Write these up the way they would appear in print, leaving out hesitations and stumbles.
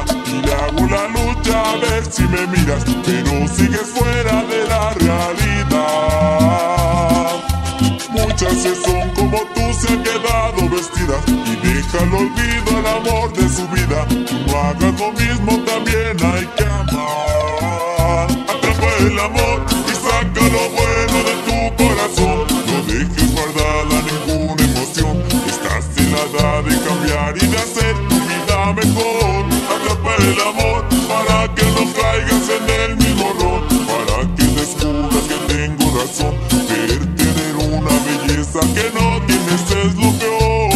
y le hago la lucha a ver si me miras, pero sigues fuera de la realidad. Muchas que son como tú se han quedado vestidas y dejan al olvido el amor de su vida. Tú no hagas lo mismo, también hay que amar. Atrapa el amor y saca lo bueno de tu corazón. No dejes guardada ninguna emoción. Estás en la edad de cambiar y de hacer tu vida mejor. Atrapa el amor para que no caigas en el mismo error, para que descubras que tengo razón. Ver tener una belleza que no tienes es lo peor.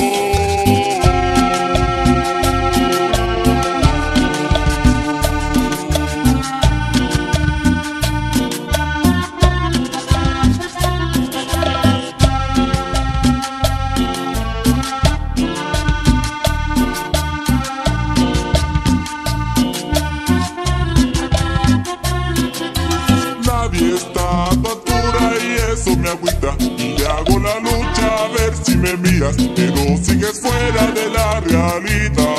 Nadie está a tu altura y eso me agüita, y le hago la lucha a ver si me miras, pero sigues fuera de la realidad.